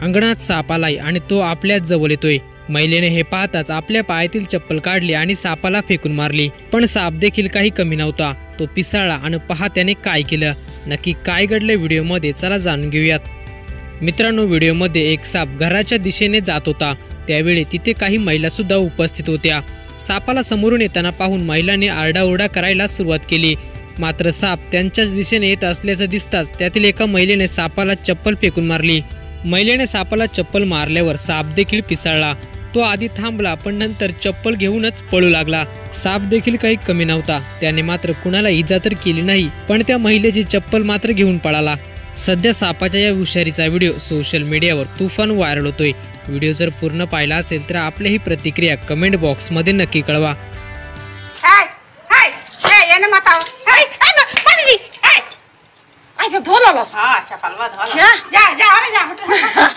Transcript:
अंगणात साप आलाय आणि तो आपल्याच जवळ येतोय। महिलेने हे पाहताच आपल्या पायातील चप्पल काढली आणि सापाला फेकून मारली, पण साप देखील काही कमी नव्हता। तो पिसाळला आणि पहा त्याने काय केलं। नक्की काय घडलं व्हिडिओमध्ये, चला जाणून घेऊयात। मित्रांनो, व्हिडिओमध्ये एक साप घराच्या दिशेने जात होता, त्यावेळी तिथे काही महिला सुद्धा उपस्थित होत्या। सापाला समोरून येताना पाहून महिलांनी आरडाओरडा करायला सुरुवात केली, मात्र साप त्यांच्याच दिशेने येत असल्याचं दिसताच त्यातील एका महिलेने सापाला चप्पल फेकून मारली। महिलेने सापाला चप्पल मारल्यावर साप देखील पिसाळला। तो आधी थांबला, पण नंतर चप्पल घेऊनच पळू लागला। साप देखील काही कमी नव्हता, त्याने मात्र कुणाला इजा तर केली नाही, पण त्या महिलेची चप्पल मात्र घेऊन पळाला। सध्या सापाच्या या हुशारीचा व्हिडिओ सोशल मीडियावर तुफान व्हायरल होतोय। व्हिडिओ जर पूर्ण पाहिला असेल तर आपली प्रतिक्रिया कमेंट बॉक्स मध्ये नक्की कळवा। धोला बस। हाँ चपल धोला। जा जा जा अरे जा